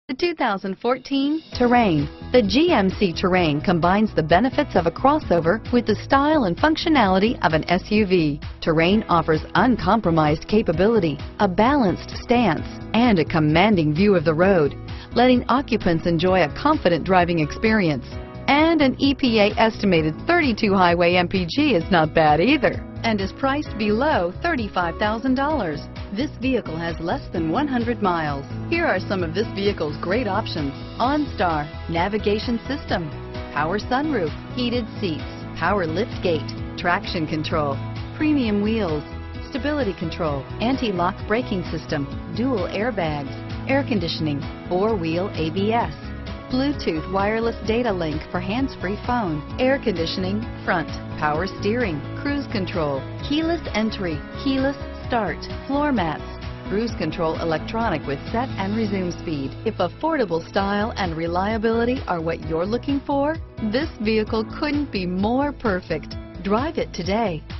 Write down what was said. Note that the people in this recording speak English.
The 2014 Terrain. The GMC Terrain combines the benefits of a crossover with the style and functionality of an SUV. Terrain offers uncompromised capability, a balanced stance, and a commanding view of the road, letting occupants enjoy a confident driving experience. And an EPA estimated 32 highway MPG is not bad either, and is priced below $35,000. This vehicle has less than 100 miles. Here are some of this vehicle's great options: OnStar, navigation system, power sunroof, heated seats, power liftgate, traction control, premium wheels, stability control, anti-lock braking system, dual airbags, air conditioning, four-wheel ABS, Bluetooth wireless data link for hands-free phone, air conditioning, front, power steering, cruise control, keyless entry, keyless start, floor mats, cruise control electronic with set and resume speed. If affordable style and reliability are what you're looking for, this vehicle couldn't be more perfect. Drive it today.